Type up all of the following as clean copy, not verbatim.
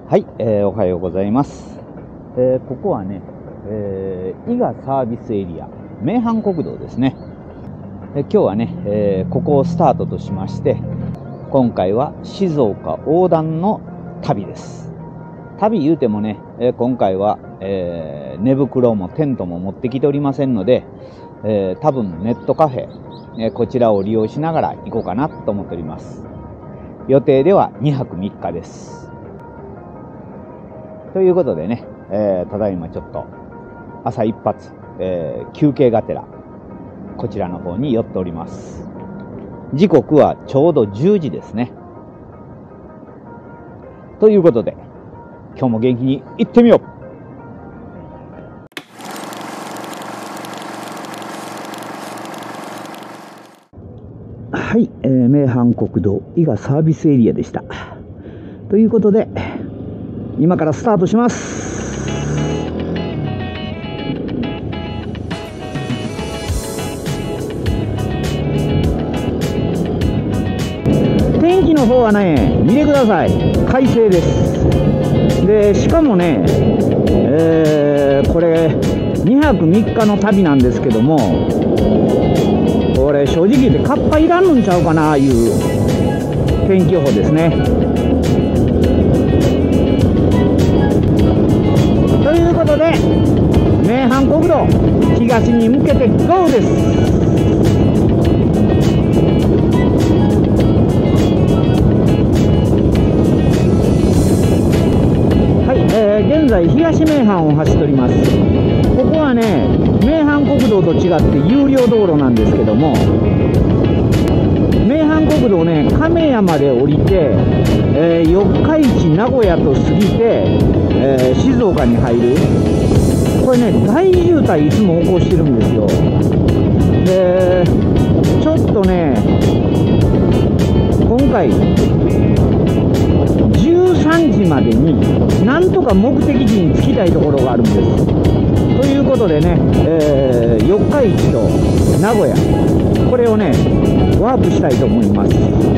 はい、おはようございます。ここはね、伊賀サービスエリア、名阪国道ですね。今日はね、ここをスタートとしまして、今回は静岡横断の旅です。旅言うてもね、今回は、寝袋もテントも持ってきておりませんので、多分ネットカフェ、こちらを利用しながら行こうかなと思っております。予定では2泊3日です。ということでね、ただいまちょっと朝一発、休憩がてらこちらの方に寄っております。時刻はちょうど10時ですね。ということで今日も元気に行ってみよう。はい、名阪国道伊賀サービスエリアでした。ということで今からスタートします。天気の方はね、見てください。快晴です。で、しかもね、これ2泊3日の旅なんですけども、これ正直言ってカッパいらんのんちゃうかないう天気予報ですね。ということで名阪国道東に向けてゴーです。はい、現在東名阪を走っております。ここはね、名阪国道と違って有料道路なんですけども、名阪国道ね、亀山で降りて、四日市名古屋と過ぎて、静岡に入る。これね、大渋滞いつも起こしてるんですよ。で、ちょっとね、今回13時までになんとか目的地に着きたいところがあるんです。ということでね、四日市と名古屋、これをねワープしたいと思います。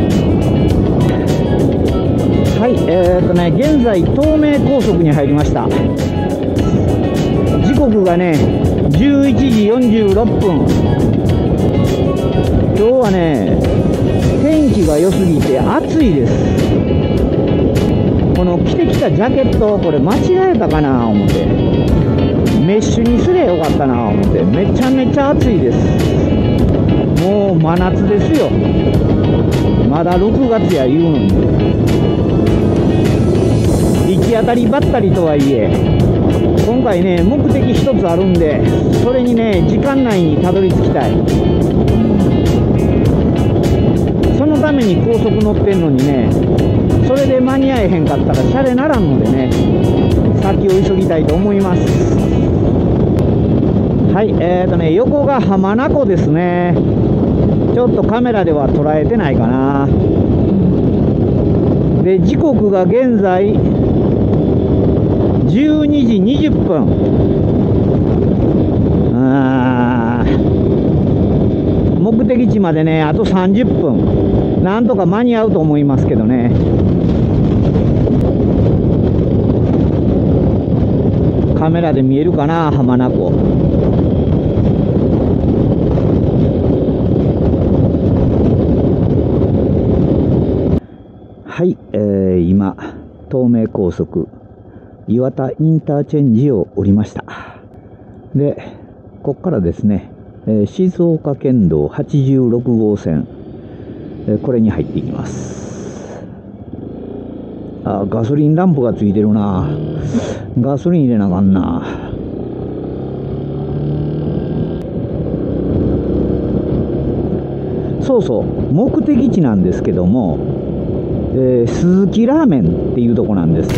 はい、現在東名高速に入りました。時刻がね11時46分。今日はね天気が良すぎて暑いです。この着てきたジャケット、これ間違えたかな思って、メッシュにすればよかったな思って、めちゃめちゃ暑いです。もう真夏ですよ。まだ6月や言うのに、行き当たりばったりとはいえ、今回ね目的一つあるんで、それにね時間内にたどり着きたい。そのために高速乗ってんのにね、それで間に合えへんかったらシャレならんのでね、先を急ぎたいと思います。はい、横が浜名湖ですね。ちょっとカメラでは捉えてないかな。で、時刻が現在12時20分。目的地までねあと30分、なんとか間に合うと思いますけどね。カメラで見えるかな、浜名湖。はい、今東名高速岩田インターチェンジを降りました。で、ここからですね、静岡県道86号線、これに入っていきます。ガソリンランプがついてるな。ガソリン入れなあかんな。そうそう、目的地なんですけども、鈴木ラーメンっていうとこなんです。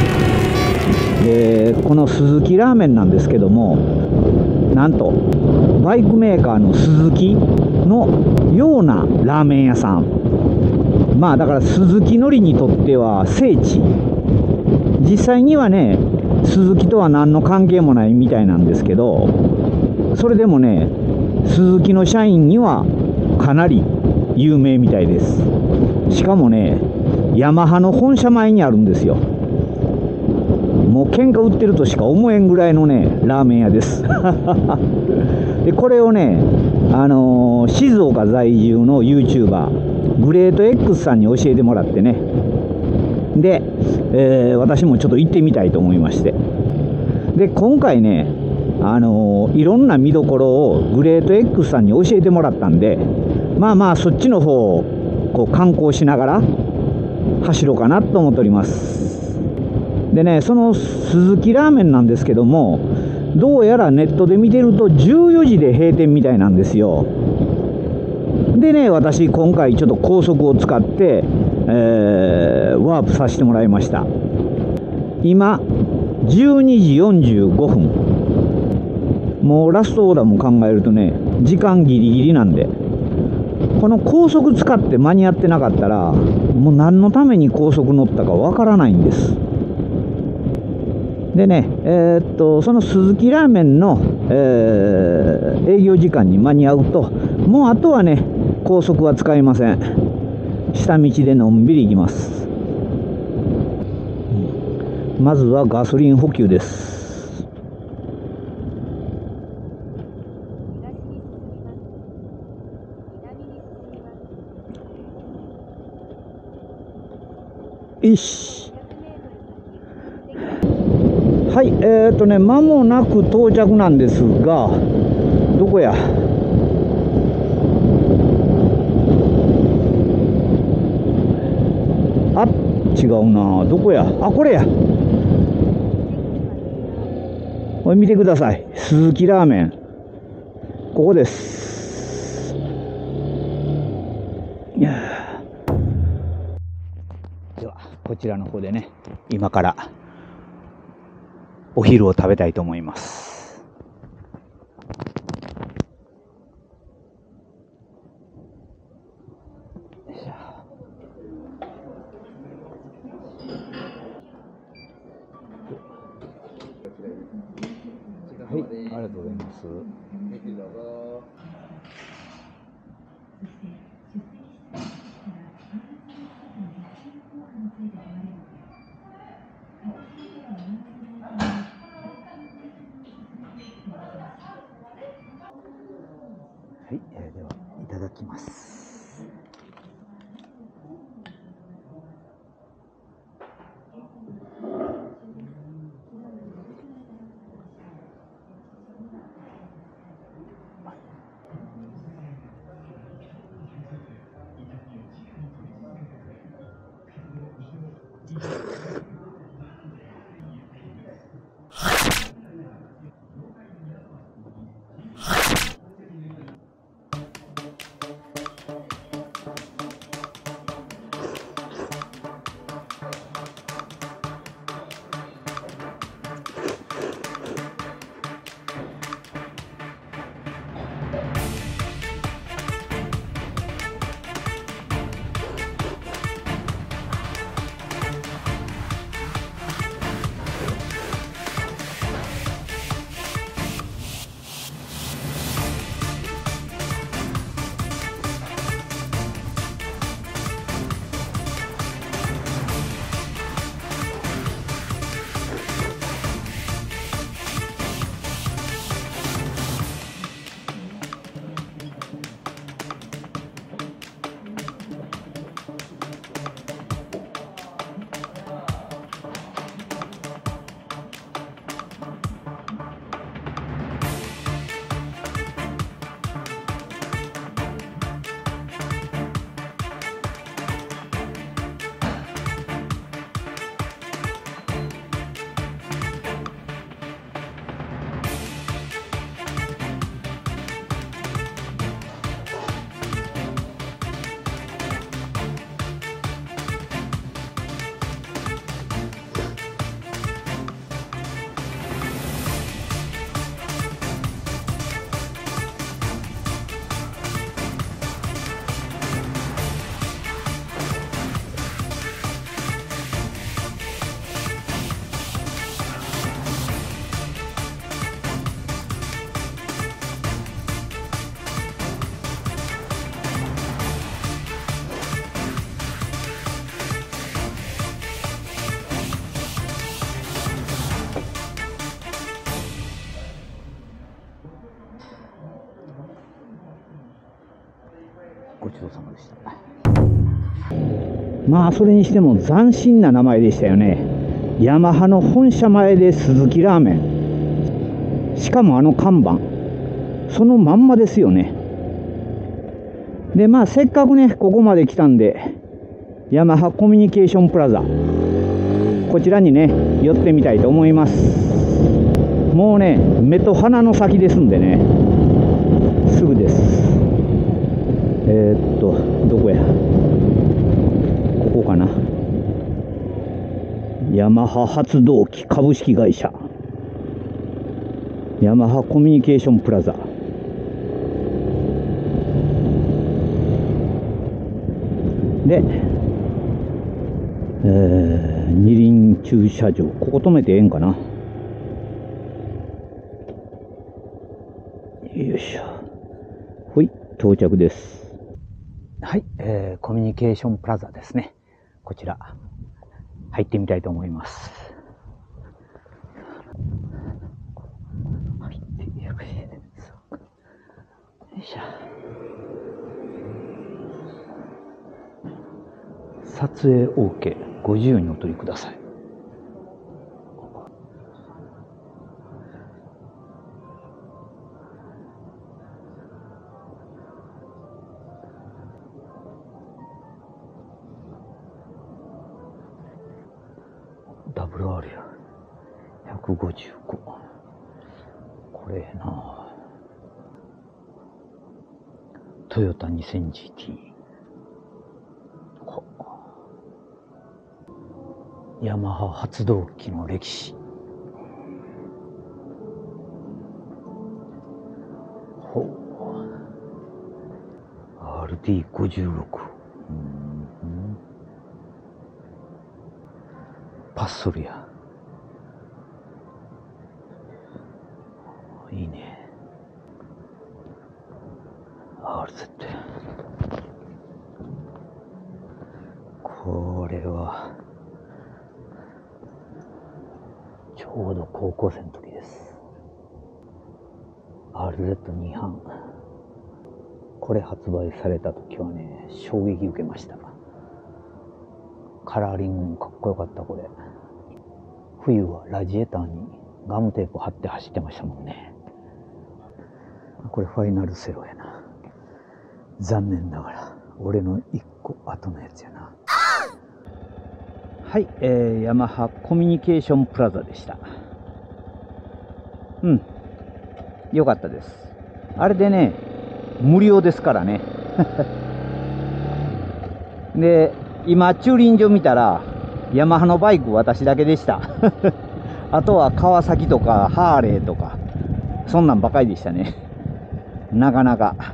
この鈴木ラーメンなんですけども、なんとバイクメーカーのスズキのようなラーメン屋さん。まあだから鈴木のりにとっては聖地。実際にはね鈴木とは何の関係もないみたいなんですけど、それでもね鈴木の社員にはかなり有名みたいです。しかもねヤマハの本社前にあるんですよ。 もう喧嘩売ってるとしか思えんぐらいのねラーメン屋ですでこれをね、静岡在住の YouTuber グレート X さんに教えてもらってね、で、私もちょっと行ってみたいと思いまして、で今回ね、いろんな見どころをグレート X さんに教えてもらったんで、まあまあそっちの方をこう観光しながら走ろうかなと思っております。でね、その鈴木ラーメンなんですけども、どうやらネットで見てると14時で閉店みたいなんですよ。でね、私今回ちょっと高速を使って、ワープさせてもらいました。今12時45分、もうラストオーダーも考えるとね時間ギリギリなんで、この高速使って間に合ってなかったらもう何のために高速乗ったかわからないんです。でね、その鈴木ラーメンの、営業時間に間に合うと、もうあとはね高速は使いません。下道でのんびり行きます。まずはガソリン補給です。よし。はい、間もなく到着なんですが、どこや。あ、違うな。どこや。あ、これや。これ見てください。鈴木ラーメン。ここです。いや。ではこちらの方でね、今からお昼を食べたいと思います。はい、ありがとうございます。はい、ではいただきます。 ごちそうさまでした。まあそれにしても斬新な名前でしたよね。ヤマハの本社前で鈴木ラーメン、しかもあの看板そのまんまですよね。でまあせっかくねここまで来たんで、ヤマハコミュニケーションプラザ、こちらにね寄ってみたいと思います。もうね目と鼻の先ですんでね、すぐです。どこや、ここかな。ヤマハ発動機株式会社、ヤマハコミュニケーションプラザ。で、二輪駐車場、ここ止めてええんかな。よいしょ。ほい、到着です。はい、コミュニケーションプラザですね。こちら入ってみたいと思います。入ってよろしいですか。よいしょ。撮影 OK、ご自由にお取りください。WR 155、これな、トヨタ 2000GT、 ヤマハ発動機の歴史、RD56、パッソルや、いいね。RZ、 これはちょうど高校生の時です。 RZ2 班、これ発売された時はね衝撃受けました。カラーリングもかっこよかった。これ冬はラジエーターにガムテープ貼って走ってましたもんね。これファイナルセロやな。残念ながら俺の1個後のやつやな。はい、ヤマハコミュニケーションプラザでした。よかったです。あれでね無料ですからね。で今駐輪場見たらヤマハのバイク私だけでした。あとは川崎とかハーレーとかそんなんばかりでしたね。なかなか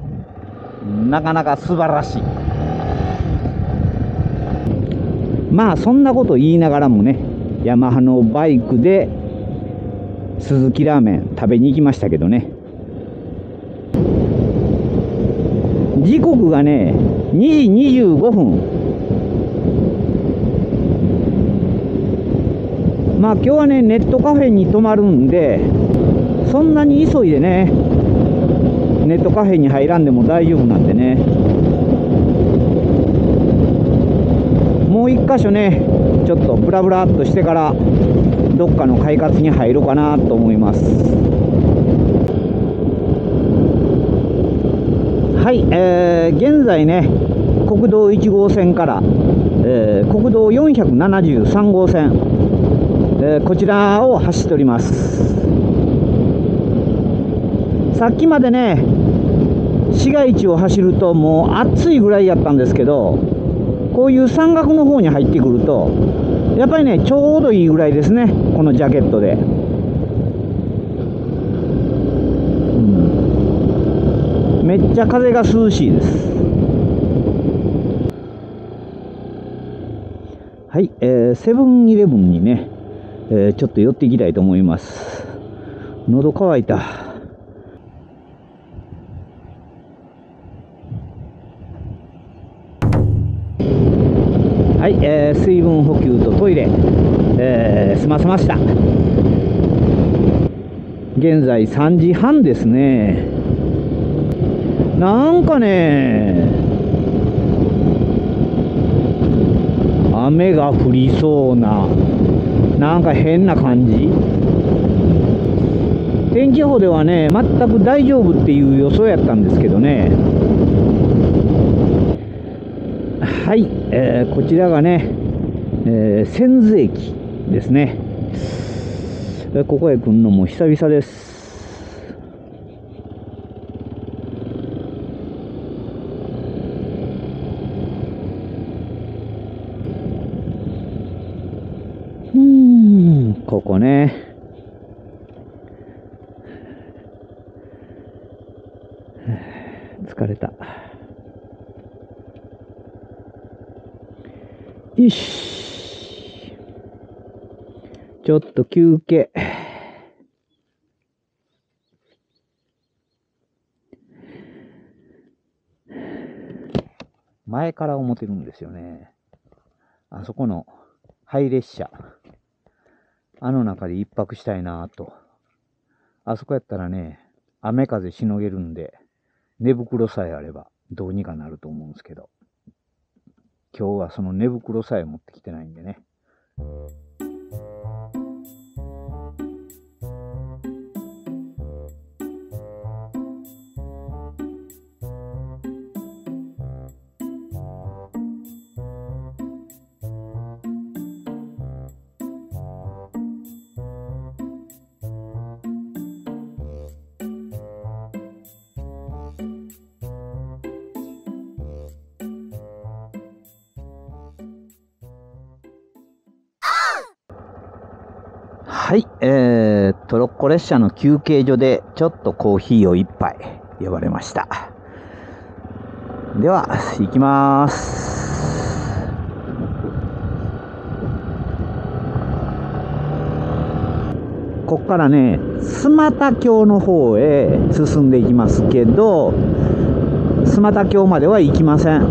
素晴らしい。まあそんなこと言いながらもね、ヤマハのバイクで鈴木ラーメン食べに行きましたけどね。時刻がね2時25分。まあ今日はねネットカフェに泊まるんで、そんなに急いでねネットカフェに入らんでも大丈夫なんでね、もう一箇所ねちょっとブラブラっとしてからどっかの快活に入ろうかなと思います。はい、現在ね国道1号線から、国道473号線、こちらを走っております。さっきまでね市街地を走るともう暑いぐらいやったんですけど、こういう山岳の方に入ってくるとやっぱりねちょうどいいぐらいですね、このジャケットで。めっちゃ風が涼しいです。はい、セブンイレブンにね、ちょっと寄っていきたいと思います。喉乾いた。はい、水分補給とトイレ、済ませました。現在3時半ですね。なんかね雨が降りそうな、なんか変な感じ。天気予報ではね、全く大丈夫っていう予想やったんですけどね。はい、こちらがね、千頭駅ですね。ここへ来るのも久々です。ここね。疲れた。よし。ちょっと休憩。前から思ってるんですよね。あそこの廃列車。あの中で一泊したいなぁと。あそこやったらね、雨風しのげるんで、寝袋さえあればどうにかなると思うんですけど。今日はその寝袋さえ持ってきてないんでね。はい、トロッコ列車の休憩所でちょっとコーヒーを一杯呼ばれました。では、行きます。ここからね、須又峡の方へ進んでいきますけど、須又峡までは行きません。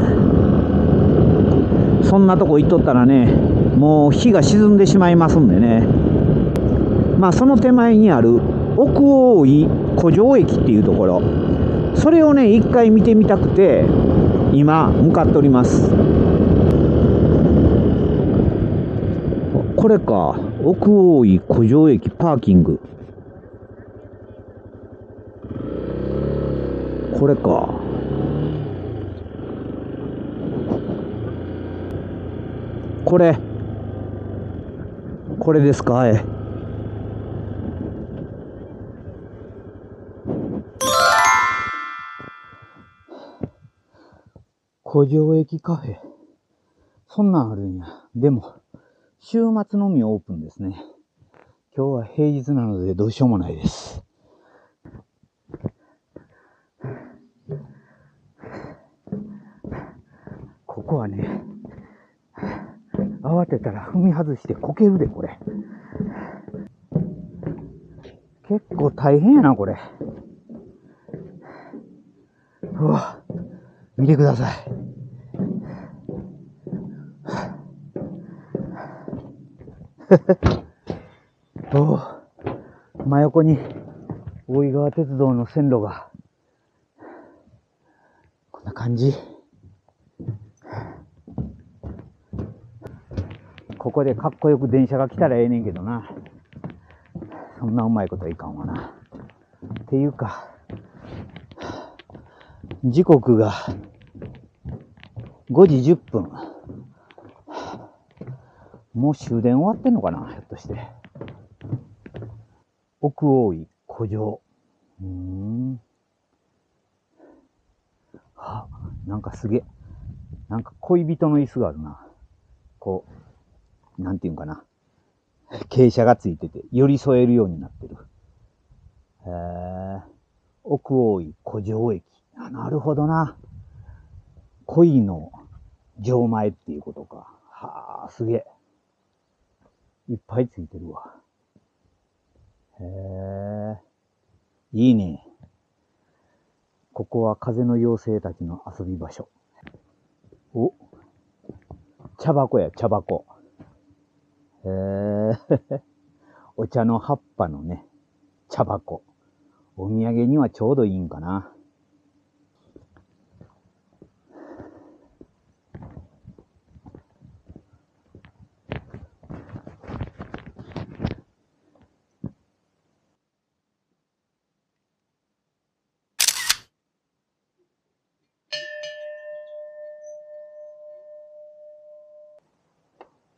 そんなとこ行っとったらね、もう日が沈んでしまいますんでね。まあその手前にある奥大井古城駅っていうところ、それをね一回見てみたくて今向かっております。これか、奥大井古城駅パーキング。これか。これですか。古城駅カフェ。そんなんあるんや。でも、週末のみオープンですね。今日は平日なのでどうしようもないです。ここはね、慌てたら踏み外してこけるで、これ。結構大変やな、これ。うわ、見てください。お真横に大井川鉄道の線路がこんな感じ。ここでかっこよく電車が来たらええねんけどな。そんなうまいことはいかんわな。っていうか、時刻が5時10分。もう終電終わってんのかな、ひょっとして。奥大井古城。なんかすげえ。なんか恋人の椅子があるな。こう、なんていうんかな。傾斜がついてて、寄り添えるようになってる。奥大井古城駅。なるほどな。恋の錠前っていうことか。はあ、すげえ。いっぱいついてるわ。いいね。ここは風の妖精たちの遊び場所。お、茶箱や、茶箱。お茶の葉っぱのね、茶箱。お土産にはちょうどいいんかな。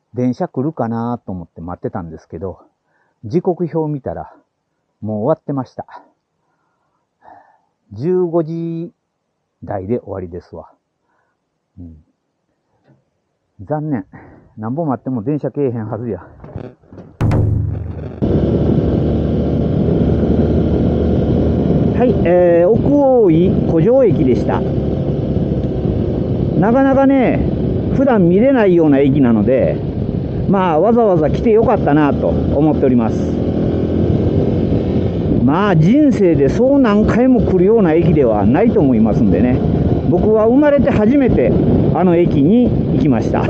電車来るかなと思って待ってたんですけど、時刻表見たらもう終わってました。15時台で終わりですわ。残念。なんぼ待っても電車来えへんはずや。はい、奥大井古城駅でした。なかなかね、普段見れないような駅なので、まあわざわざ来てよかったなと思っております。まあ人生でそう何回も来るような駅ではないと思いますんでね、僕は生まれて初めてあの駅に行きました。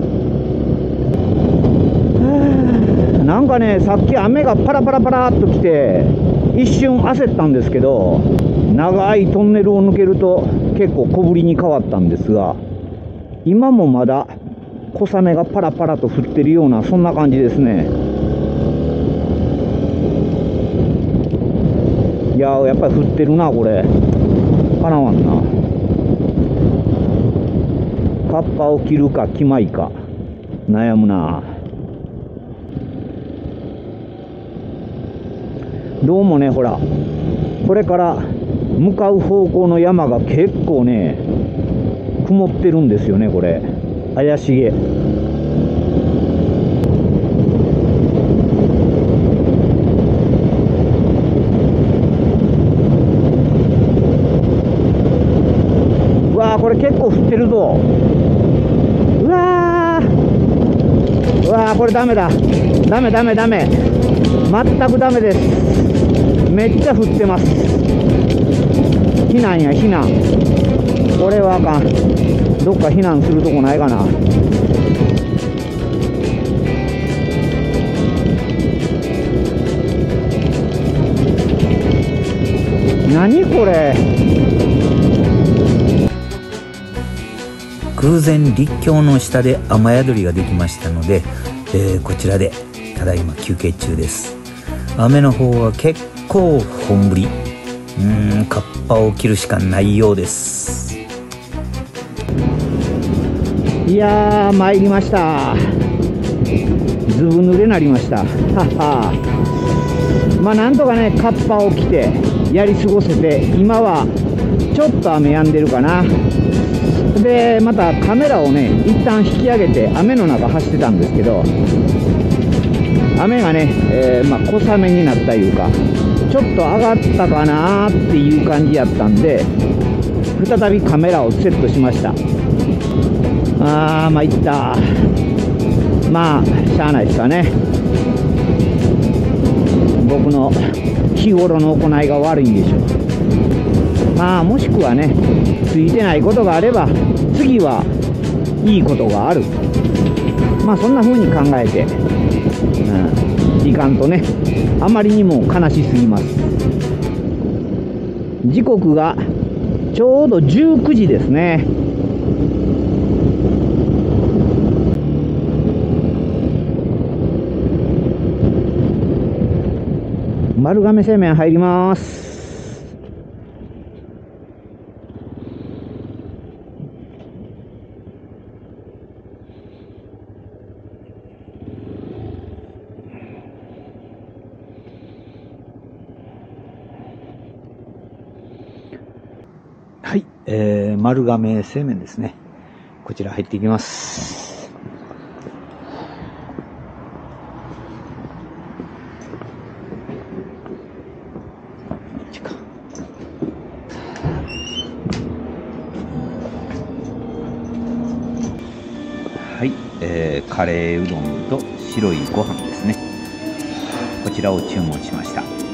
なんかね、さっき雨がパラパラパラっと来て一瞬焦ったんですけど、長いトンネルを抜けると結構小降りに変わったんですが、今もまだ小雨がパラパラと降ってるような、そんな感じですね。いやー、やっぱり降ってるな、これ。かなわんな。カッパを着るか着まいか悩むな。どうもね、ほら、これから向かう方向の山が結構ね、曇ってるんですよね、これ。怪しげ。うわー、これ結構降ってるぞ。うわー、これダメだ。ダメ。全くダメです。めっちゃ降ってます。避難や、避難。これはあかん。どっか避難するとこないかな。何これ。 偶然陸橋の下で雨宿りができましたので、こちらでただいま休憩中です。雨の方は結構本降り。カッパを着るしかないようです。 いやー、参りました。ずぶ濡れになりました。はは。まあなんとかね、カッパを着てやり過ごせて、今はちょっと雨止んでるかな。でまたカメラをね、一旦引き上げて雨の中走ってたんですけど、雨がね、小雨になったいうか、ちょっと上がったかなーっていう感じやったんで、再びカメラをセットしました。参った。まあしゃあないですかね。僕の日頃の行いが悪いんでしょう。まあもしくはね、ついてないことがあれば次はいいことがある。まあそんな風に考えて、いかんとね、あまりにも悲しすぎます。時刻がちょうど19時ですね。丸亀製麺入ります。はい、丸亀製麺ですね。こちら入っていきます。はい、カレーうどんと白いご飯ですね。こちらを注文しました。